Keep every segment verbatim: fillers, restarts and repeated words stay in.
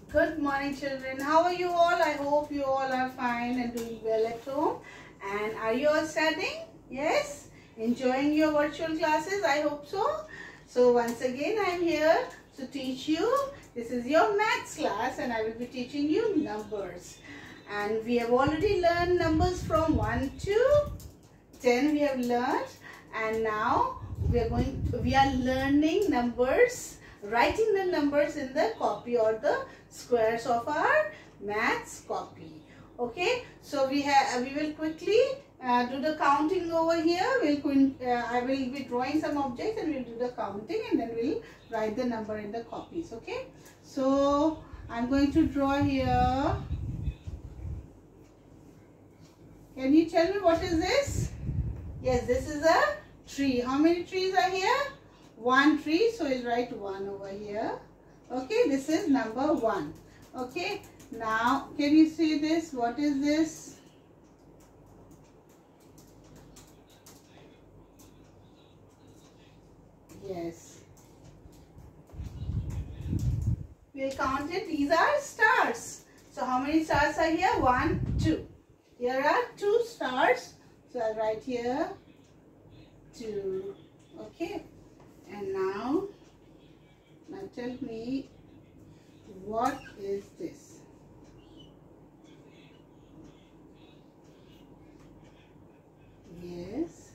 Good morning, children. How are you all? I hope you all are fine and doing well at home. And are you all studying? Yes? Enjoying your virtual classes? I hope so. So once again, I am here to teach you. This is your maths class and I will be teaching you numbers. And we have already learned numbers from one to ten we have learned. And now we are going to, we are learning numbers, writing the numbers in the copy or the squares of our maths copy. Okay, so we have we will quickly uh, do the counting over here. We'll uh, I will be drawing some objects and we'll do the counting and then we'll write the number in the copies. Okay, so I'm going to draw here. Can you tell me what is this? Yes, this is a tree. How many trees are here? One tree, so I'll write one over here. Okay, this is number one. Okay, now can you see this? What is this? Yes. We'll count it. These are stars. So how many stars are here? One, two. Here are two stars. So I'll write here two. Okay. And now, now tell me, what is this? Yes.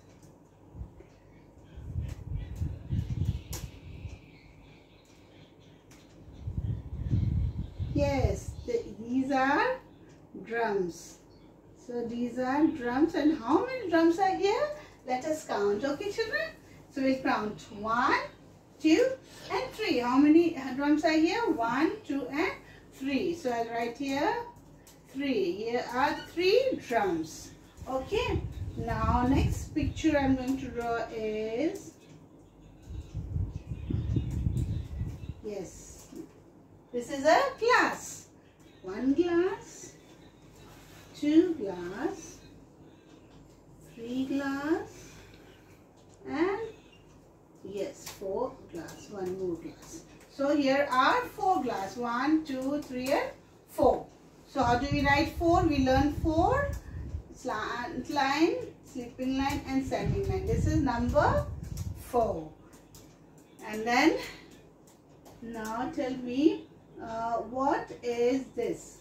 Yes, the, these are drums. So these are drums, and how many drums are here? Let us count. Okay, children? So we'll count one, two, and three. How many drums are here? One, two, and three. So I'll write here three. Here are three drums. Okay. Now next picture I'm going to draw is, yes, this is a glass. One glass, two glass, three glass, and yes, four glass, one more glass. So here are four glass, one, two, three, and four. So how do we write four? We learn four, slant line, sleeping line, and standing line. This is number four. And then now tell me, uh, what is this?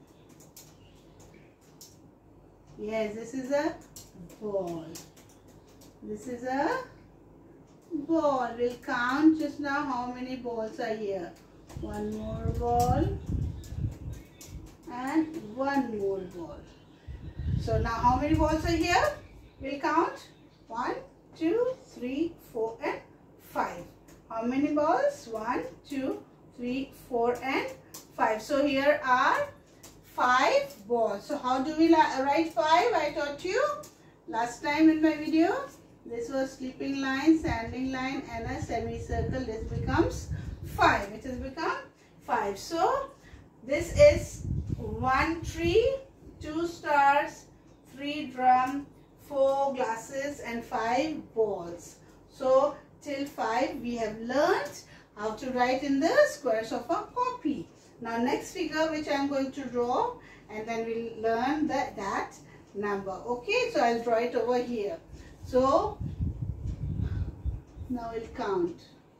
Yes, this is a ball. This is a ball. We'll count just now how many balls are here. One more ball and one more ball. So now how many balls are here? We'll count. One, two, three, four, and five. How many balls? One, two, three, four, and five. So here are five balls. So how do we write five? I taught you last time in my video. This was sleeping line, standing line, and a semicircle. This becomes five. It has become five. So this is one tree, two stars, three drum, four glasses, and five balls. So till five we have learned how to write in the squares of a copy. Now next figure which I am going to draw, and then we'll learn that, that number. Okay, so I'll draw it over here. So now we'll count.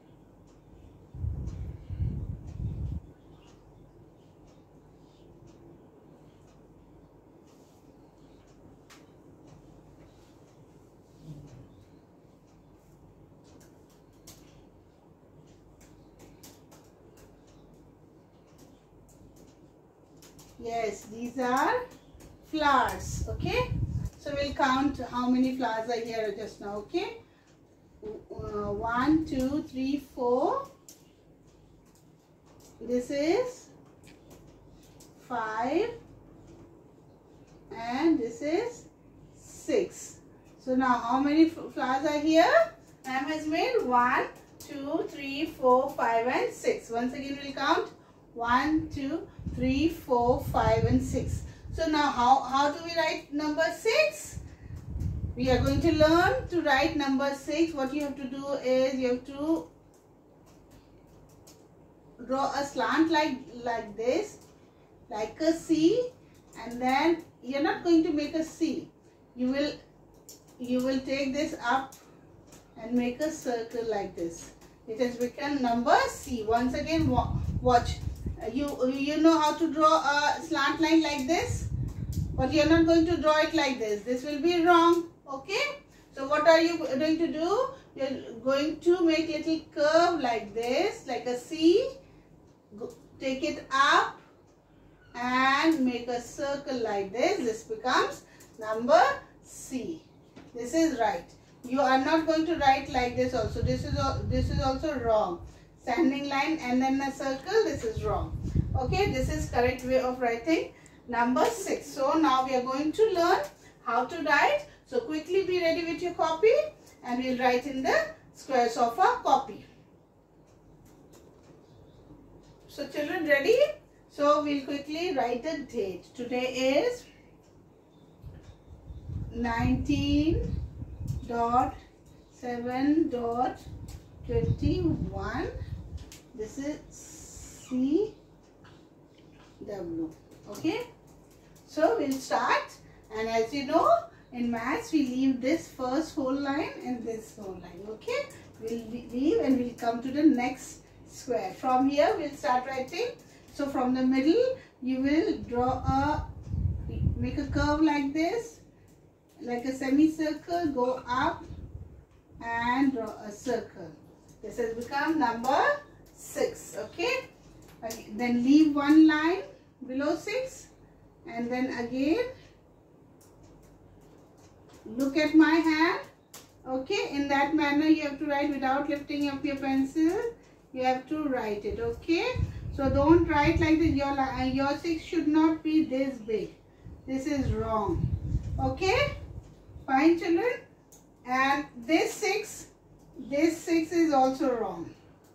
Yes, these are flowers. Okay, so we'll count how many flowers are here just now. Okay, uh, one, two, three, four. This is five, and this is six. So now how many flowers are here? Ma'am has made one, two, three, four, five, and six. Once again we'll count. One, two, three, four, five, and six. So now how, how do we write number six? We are going to learn to write number six. What you have to do is you have to draw a slant like like this, like a C, and then you're not going to make a C. You will you will take this up and make a circle like this. It has become number C. Once again, watch. You you know how to draw a slant line like this, but you're not going to draw it like this. This will be wrong. Okay. So what are you going to do? You're going to make little curve like this, like a C. Take it up and make a circle like this. This becomes number C. This is right. You are not going to write like this also. This is this is also wrong. Standing line and then a circle. This is wrong. Okay, this is correct way of writing number six. So now we are going to learn how to write. So quickly be ready with your copy and we'll write in the squares of our copy. So children, ready? So we'll quickly write the date. Today is nineteen dot seven dot twenty-one. This is C W. Okay. So we'll start, and as you know, in maths we leave this first whole line and this whole line. Okay. We'll leave and we'll come to the next square. From here we'll start writing. So from the middle you will draw a, make a curve like this, like a semicircle, go up and draw a circle. This has become number six. Okay. Then leave one line below six and then again look at my hand. Okay. In that manner you have to write without lifting up your pencil. You have to write it. Okay. So don't write like this. Your, your six should not be this big. This is wrong. Okay. Fine children. And this six, this six is also wrong.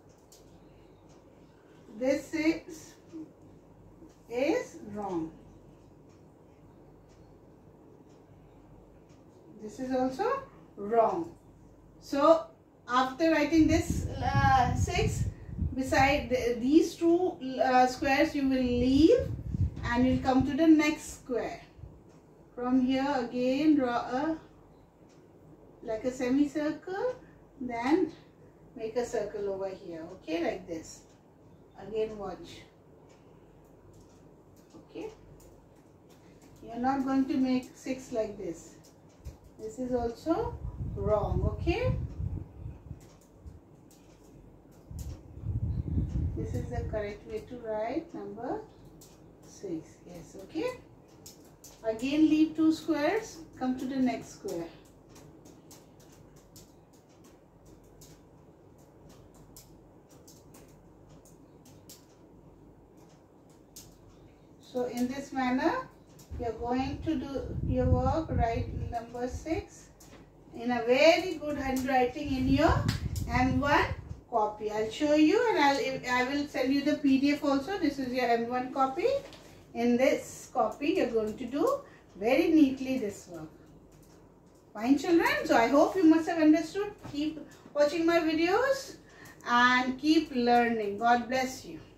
This six is wrong. This is also wrong. So after writing this uh, six, beside the, these two uh, squares you will leave and you'll come to the next square. From here again draw a like a semicircle, then make a circle over here. Okay, like this. Again watch. Okay. You're not going to make six like this. This is also wrong. Okay. This is the correct way to write number six. Yes, okay. Again leave two squares, come to the next square. So in this manner, you are going to do your work, write number six in a very good handwriting in your M one copy. I'll show you and I'll I will send you the P D F also. This is your M one copy. In this copy, you're going to do very neatly this work. Fine children. So I hope you must have understood. Keep watching my videos and keep learning. God bless you.